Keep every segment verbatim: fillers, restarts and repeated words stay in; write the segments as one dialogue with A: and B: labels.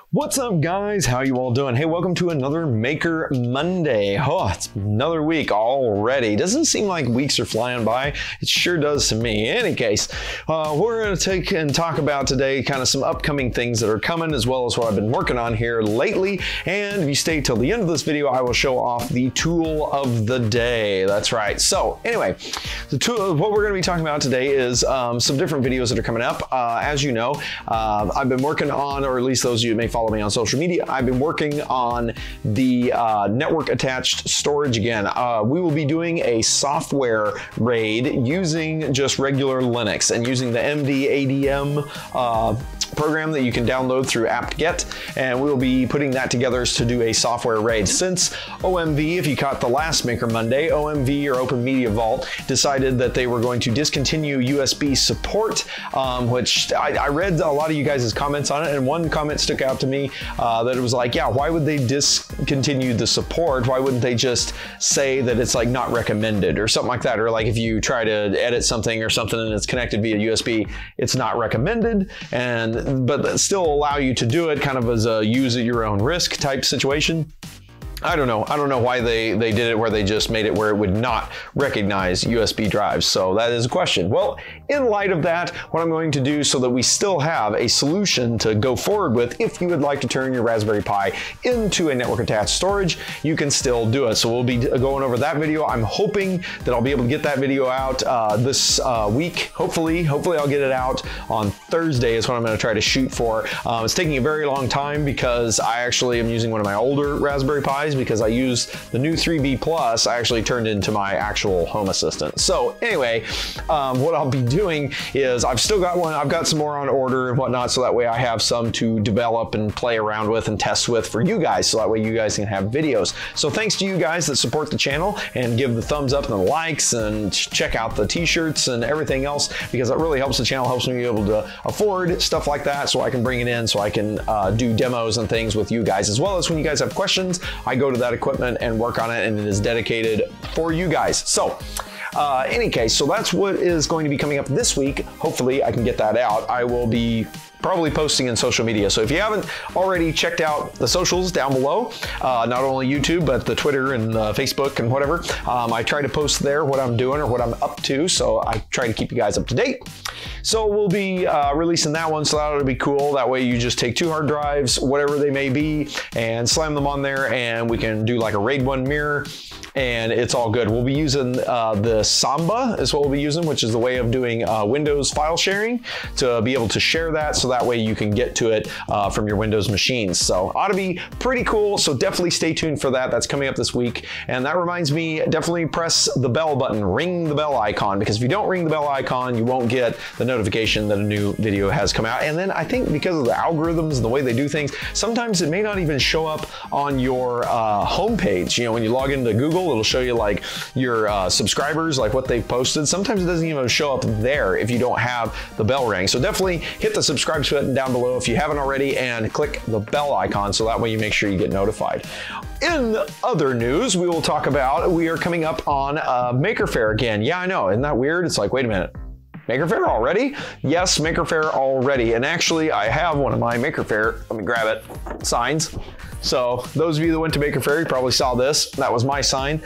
A: What's up, guys? How you all doing? Hey, welcome to another Maker Monday. Oh, it's another week already. Doesn't seem like weeks are flying by. It sure does to me. In any case, uh, we're going to take and talk about today kind of some upcoming things that are coming, as well as what I've been working on here lately. And if you stay till the end of this video, I will show off the tool of the day. That's right. So anyway, the tool, what we're going to be talking about today is um, some different videos that are coming up. Uh, as you know, uh, I've been working on, or at least those of you who may follow me on social media, I've been working on the uh, network attached storage again. Uh, we will be doing a software raid using just regular Linux and using the M D A D M uh, program that you can download through apt-get, and we'll be putting that together to do a software raid. Since O M V, if you caught the last Maker Monday, O M V, or Open Media Vault, decided that they were going to discontinue U S B support, um, which I, I read a lot of you guys' comments on it, and one comment stuck out to me uh, that it was like, yeah, why would they discontinue the support? Why wouldn't they just say that it's like not recommended or something like that? Or like if you try to edit something or something and it's connected via U S B, it's not recommended, and but still allow you to do it kind of as a use at your own risk type situation. I don't know. I don't know why they, they did it where they just made it where it would not recognize U S B drives. So that is a question. Well, in light of that, what I'm going to do so that we still have a solution to go forward with, if you would like to turn your Raspberry Pi into a network attached storage, you can still do it. So we'll be going over that video. I'm hoping that I'll be able to get that video out uh, this uh, week. Hopefully, hopefully I'll get it out on Thursday is what I'm going to try to shoot for. Um, it's taking a very long time because I actually am using one of my older Raspberry Pis, because I use the new three B Plus. I actually turned into my actual home assistant. So anyway, um, what I'll be doing is I've still got one, I've got some more on order and whatnot, so that way I have some to develop and play around with and test with for you guys, so that way you guys can have videos. So thanks to you guys that support the channel and give the thumbs up and the likes and check out the t-shirts and everything else, because it really helps the channel, helps me be able to afford stuff like that, so I can bring it in, so I can uh, do demos and things with you guys, as well as when you guys have questions, I go to that equipment and work on it, and it is dedicated for you guys. So uh, any case, so that's what is going to be coming up this week. Hopefully I can get that out. I will be probably posting in social media. So if you haven't already checked out the socials down below, uh, not only YouTube, but the Twitter and uh, Facebook and whatever, um, I try to post there what I'm doing or what I'm up to. So I try to keep you guys up to date. So we'll be uh, releasing that one. So that'll be cool. That way you just take two hard drives, whatever they may be, and slam them on there, and we can do like a RAID one mirror, and it's all good. We'll be using uh, the Samba is what we'll be using, which is the way of doing uh, Windows file sharing, to be able to share that, so that way you can get to it uh, from your Windows machines. So ought to be pretty cool. So definitely stay tuned for that. That's coming up this week. And that reminds me, definitely press the bell button, ring the bell icon, because if you don't ring the bell icon, you won't get the notification that a new video has come out. And then I think because of the algorithms and the way they do things, sometimes it may not even show up on your uh, homepage. You know, when you log into Google, it'll show you like your uh, subscribers, like what they've posted. Sometimes it doesn't even show up there if you don't have the bell ring. So definitely hit the subscribe button down below if you haven't already, and click the bell icon, so that way you make sure you get notified. In other news, we will talk about, we are coming up on uh, Maker Faire again. Yeah, I know, isn't that weird? It's like, wait a minute. Maker Faire already? Yes, Maker Faire already. And actually, I have one of my Maker Faire, let me grab it, signs. So those of you that went to Maker Faire, you probably saw this. That was my sign.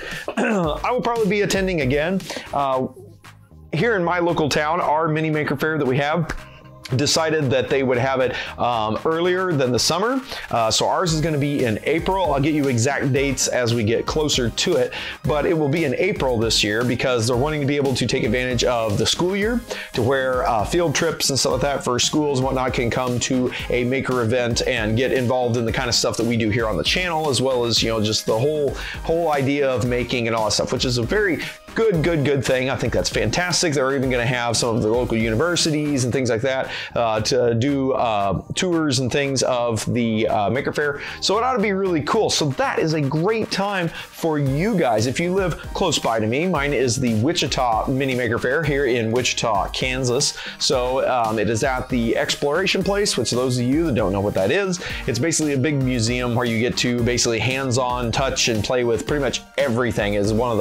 A: I will probably be attending again. Uh, here in my local town, our mini Maker Faire that we have decided that they would have it um, earlier than the summer. Uh, so ours is going to be in April. I'll get you exact dates as we get closer to it, but it will be in April this year, because they're wanting to be able to take advantage of the school year, to where uh, field trips and stuff like that for schools and whatnot can come to a Maker event and get involved in the kind of stuff that we do here on the channel, as well as, you know, just the whole whole idea of making and all that stuff, which is a very good, good, good thing. I think that's fantastic. They're even going to have some of the local universities and things like that uh, to do uh, tours and things of the uh, Maker Faire. So it ought to be really cool. So that is a great time for you guys. If you live close by to me, mine is the Wichita Mini Maker Faire here in Wichita, Kansas. So um, it is at the Exploration Place, which those of you that don't know what that is, it's basically a big museum where you get to basically hands-on touch and play with pretty much everything. Is one of the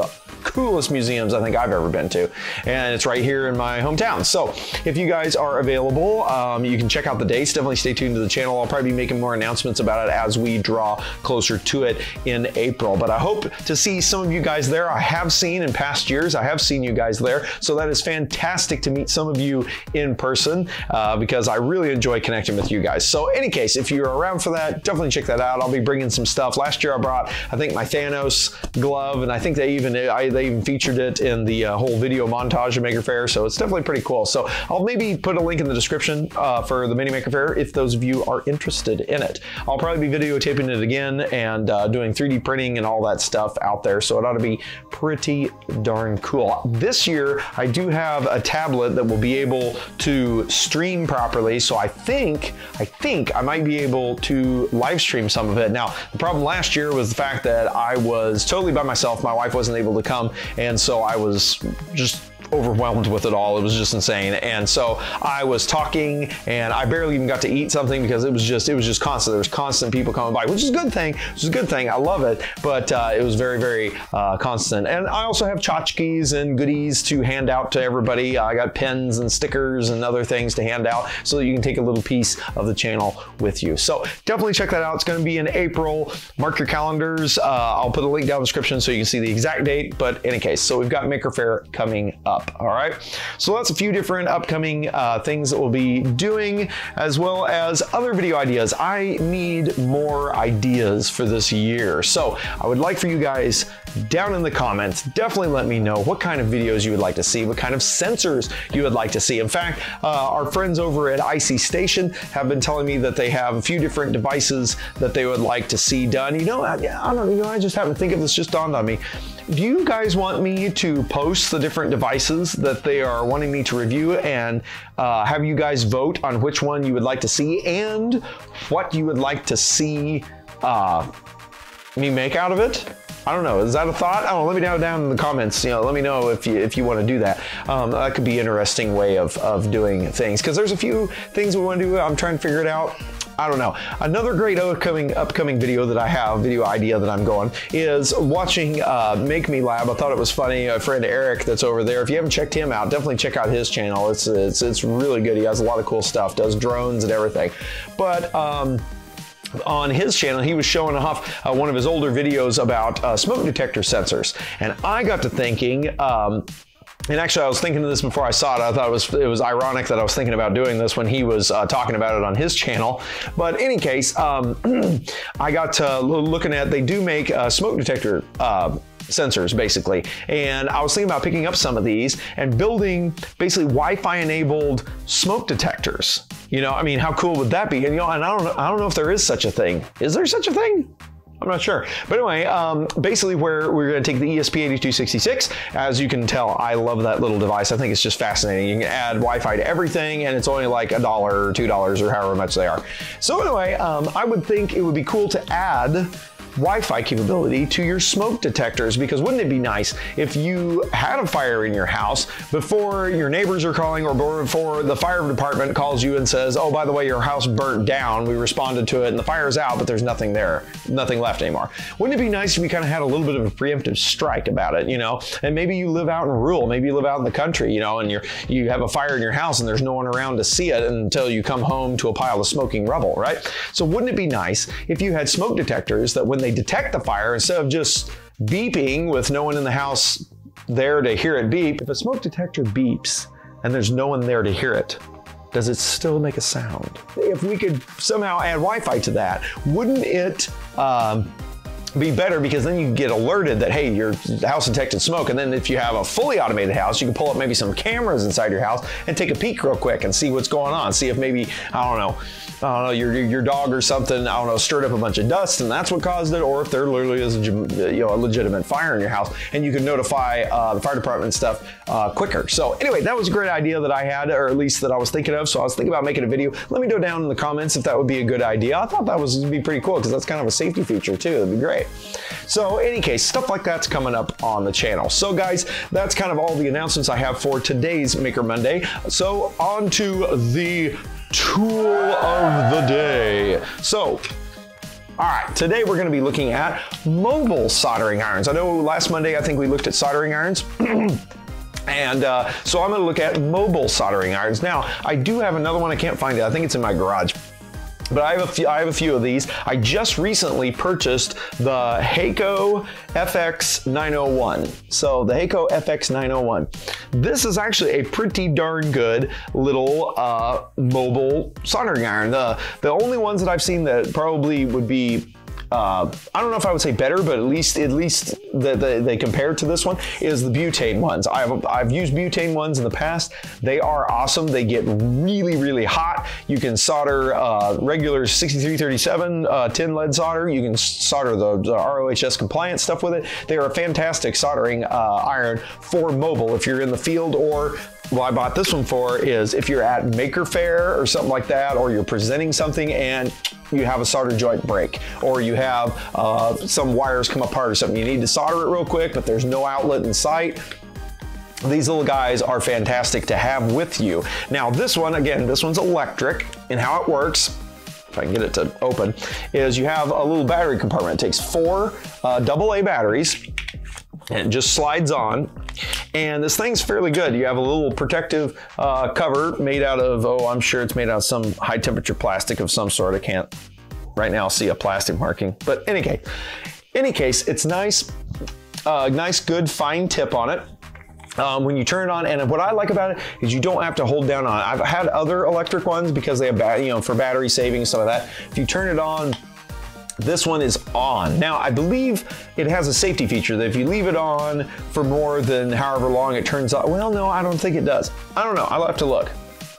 A: coolest museums I think I've ever been to. And it's right here in my hometown. So if you guys are available, um, you can check out the dates. Definitely stay tuned to the channel. I'll probably be making more announcements about it as we draw closer to it in April. But I hope to see some of you guys there. I have seen in past years, I have seen you guys there. So that is fantastic to meet some of you in person uh, because I really enjoy connecting with you guys. So in any case, if you're around for that, definitely check that out. I'll be bringing some stuff. Last year I brought, I think, my Thanos glove, and I think they even I, they even featured it in the uh, whole video montage of Maker Faire. So it's definitely pretty cool. So I'll maybe put a link in the description uh, for the Mini Maker Faire if those of you are interested in it. I'll probably be videotaping it again and uh, doing three D printing and all that stuff out there. So it ought to be pretty darn cool. This year I do have a tablet that will be able to stream properly. So I think I think I might be able to live stream some of it. Now the problem last year was the fact that I was totally by myself. My wife wasn't able to come, and so I was just overwhelmed with it all. It was just insane. And so I was talking and I barely even got to eat something because it was just, it was just constant. There was constant people coming by, which is a good thing, which is a good thing. I love it, but uh, it was very, very uh, constant. And I also have tchotchkes and goodies to hand out to everybody. I got pens and stickers and other things to hand out so that you can take a little piece of the channel with you. So definitely check that out. It's going to be in April. Mark your calendars. Uh, I'll put a link down in the description so you can see the exact date, but in any case, so we've got Maker Faire coming up. All right, so that's a few different upcoming uh, things that we'll be doing, as well as other video ideas. I need more ideas for this year, so I would like for you guys down in the comments, definitely let me know what kind of videos you would like to see, what kind of sensors you would like to see. In fact, uh, our friends over at I C Station have been telling me that they have a few different devices that they would like to see done. You know, I, I don't, you know, I just haven't think of this. Just dawned on me. Do you guys want me to post the different devices that they are wanting me to review and uh, have you guys vote on which one you would like to see and what you would like to see uh, me make out of it? I don't know. Is that a thought? I don't know. Let me know down in the comments. You know, let me know if you if you want to do that. Um, that could be an interesting way of of doing things because there's a few things we want to do. I'm trying to figure it out. I don't know. Another great upcoming upcoming video that I have, video idea that I'm going, is watching uh, Make Me Lab. I thought it was funny. A friend Eric that's over there. If you haven't checked him out, definitely check out his channel. It's it's it's really good. He has a lot of cool stuff. Does drones and everything. But um, on his channel, he was showing off uh, one of his older videos about uh, smoke detector sensors, and I got to thinking. Um, And actually, I was thinking of this before I saw it. I thought it was it was ironic that I was thinking about doing this when he was uh, talking about it on his channel. But in any case, um, I got to looking at, they do make uh, smoke detector uh, sensors basically. And I was thinking about picking up some of these and building basically Wi-Fi enabled smoke detectors. You know, I mean, how cool would that be? And you know, and I don't know, I don't know if there is such a thing. Is there such a thing? I'm not sure. But anyway, um, basically where we're going to take the E S P eighty-two sixty-six. As you can tell, I love that little device. I think it's just fascinating. You can add Wi-Fi to everything, and it's only like a dollar or two dollars or however much they are. So anyway, um, I would think it would be cool to add Wi-Fi capability to your smoke detectors, because wouldn't it be nice if you had a fire in your house before your neighbors are calling or before the fire department calls you and says, oh, by the way, your house burnt down, we responded to it and the fire's out, but there's nothing there, nothing left anymore. Wouldn't it be nice if we kind of had a little bit of a preemptive strike about it, you know? And maybe you live out in rural, maybe you live out in the country, you know, and you're, you have a fire in your house and there's no one around to see it until you come home to a pile of smoking rubble, right? So wouldn't it be nice if you had smoke detectors that when they detect the fire, instead of just beeping with no one in the house there to hear it beep, if a smoke detector beeps and there's no one there to hear it, does it still make a sound? If we could somehow add Wi-Fi to that, wouldn't it um, be better, because then you get alerted that, hey, your house detected smoke. And then if you have a fully automated house, you can pull up maybe some cameras inside your house and take a peek real quick and see what's going on. See if maybe, I don't know, I don't know, your, your dog or something, I don't know, stirred up a bunch of dust and that's what caused it, or if there literally is a, you know, a legitimate fire in your house, and you can notify uh, the fire department and stuff uh, quicker. So anyway, that was a great idea that I had, or at least that I was thinking of. So I was thinking about making a video. Let me know down in the comments if that would be a good idea. I thought that was would be pretty cool, because that's kind of a safety feature too. It'd be great. So in any case, stuff like that's coming up on the channel. So guys, that's kind of all the announcements I have for today's Maker Monday. So on to the tool of the day. So All right, today we're going to be looking at mobile soldering irons. I know last Monday I think we looked at soldering irons. And uh, so I'm going to look at mobile soldering irons. Now, I do have another one. I can't find it. I think it's in my garage. But I have, a few, I have a few of these. I just recently purchased the Hakko F X nine oh one. So the Hakko F X nine oh one. This is actually a pretty darn good little uh, mobile soldering iron. The, the only ones that I've seen that probably would be Uh, I don't know if I would say better, but at least at least the, the, they compare to this one is the butane ones. I've, I've used butane ones in the past. They are awesome. They get really, really hot. You can solder uh, regular sixty-three thirty-seven uh, tin lead solder. You can solder the, the R O H S compliant stuff with it. They are a fantastic soldering uh, iron for mobile if you're in the field, or what I bought this one for is if you're at Maker Faire or something like that, or you're presenting something and you have a solder joint break, or you have uh, some wires come apart or something. You need to solder it real quick, but there's no outlet in sight. These little guys are fantastic to have with you. Now this one, again, this one's electric, and how it works, if I can get it to open, is you have a little battery compartment. It takes four uh, double A batteries, and it just slides on. And this thing's fairly good. You have a little protective uh, cover made out of, oh, I'm sure it's made out of some high temperature plastic of some sort. I can't right now see a plastic marking, but any case, any case, it's nice, uh, nice, good, fine tip on it. Um, when you turn it on, and what I like about it is you don't have to hold down on it. I've had other electric ones because they have, you know, for battery saving, stuff like that. If you turn it on, this one is on. Now, I believe it has a safety feature that if you leave it on for more than however long it turns on, well, no, I don't think it does. I don't know, I'll have to look.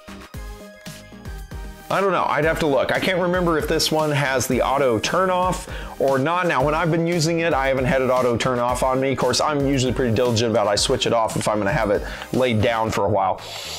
A: I don't know, I'd have to look. I can't remember if this one has the auto turn off or not. Now, when I've been using it, I haven't had it auto turn off on me. Of course, I'm usually pretty diligent about it. I switch it off if I'm gonna have it laid down for a while.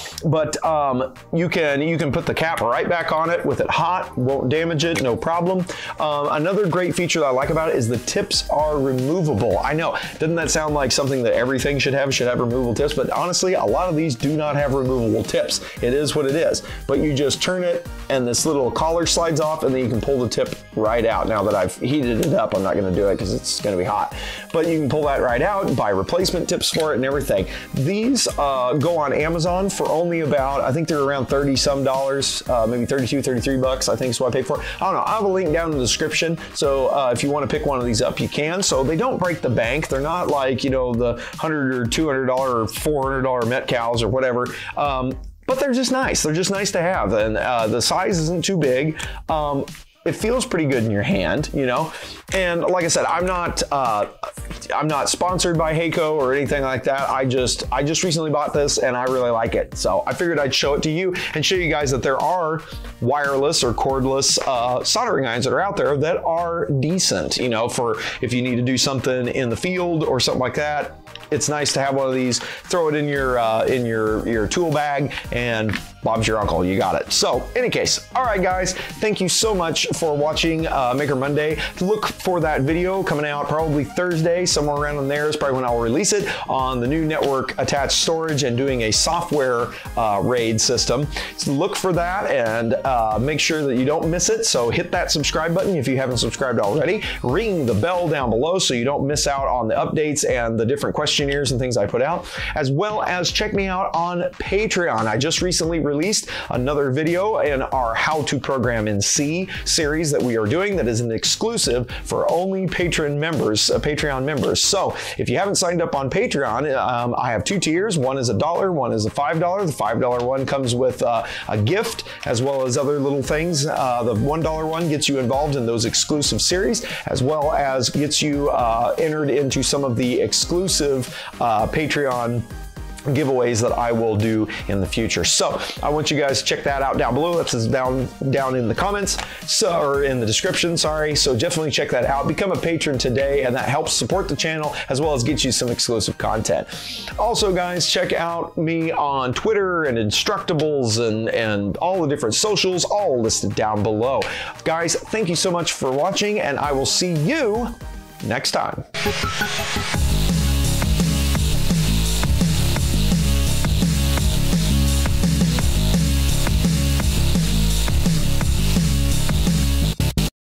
A: But um, you can you can put the cap right back on it with it hot, won't damage it, no problem. Um, another great feature that I like about it is the tips are removable. I know, doesn't that sound like something that everything should have, should have removable tips? But honestly, a lot of these do not have removable tips. It is what it is. But you just turn it and this little collar slides off, and then you can pull the tip right out. Now that I've heated it up, I'm not gonna do it because it's gonna be hot. But you can pull that right out, buy replacement tips for it and everything. These uh, go on Amazon for only about, I think they're around thirty some dollars, uh, maybe thirty-two, thirty-three bucks, I think is what I paid for it. I don't know, I'll have a link down in the description. So uh, if you want to pick one of these up, you can. So they don't break the bank. They're not like, you know, the one hundred or two hundred dollar or four hundred dollar Metcals or whatever. Um, but they're just nice. They're just nice to have. And uh, the size isn't too big. Um, It feels pretty good in your hand, you know? And like I said, I'm not uh, I'm not sponsored by Hakko or anything like that. I just I just recently bought this and I really like it. So I figured I'd show it to you and show you guys that there are wireless or cordless uh, soldering irons that are out there that are decent, you know, for if you need to do something in the field or something like that. It's nice to have one of these, throw it in your uh, in your, your tool bag, and Bob's your uncle, you got it. So, any case, all right guys, thank you so much for watching uh, Maker Monday. Look for that video coming out probably Thursday, somewhere around in there is probably when I'll release it, on the new network attached storage and doing a software uh, RAID system. So look for that and uh, make sure that you don't miss it. So hit that subscribe button if you haven't subscribed already. Ring the bell down below so you don't miss out on the updates and the different questionnaires and things I put out, as well as check me out on Patreon. I just recently released another video in our How to Program in C series that we are doing that is an exclusive for only patron members, uh, Patreon members. So if you haven't signed up on Patreon, um, I have two tiers. One is a dollar, one is a five dollar. The five dollar one comes with uh, a gift as well as other little things. Uh, the one dollar one gets you involved in those exclusive series, as well as gets you uh, entered into some of the exclusive uh, Patreon giveaways that I will do in the future. So I want you guys to check that out down below. That's down down in the comments, so or in the description, sorry. So definitely check that out. Become a patron today, and that helps support the channel as well as get you some exclusive content. Also, guys, check out me on Twitter and Instructables and and all the different socials, all listed down below. Guys, thank you so much for watching, and I will see you next time.